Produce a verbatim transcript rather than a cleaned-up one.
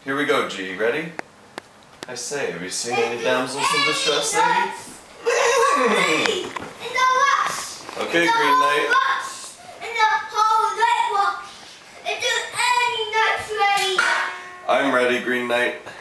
Here we go, G. Ready? I say, have you seen any damsels in distress, lady? Okay, Green Knight. I'm ready, Green Knight.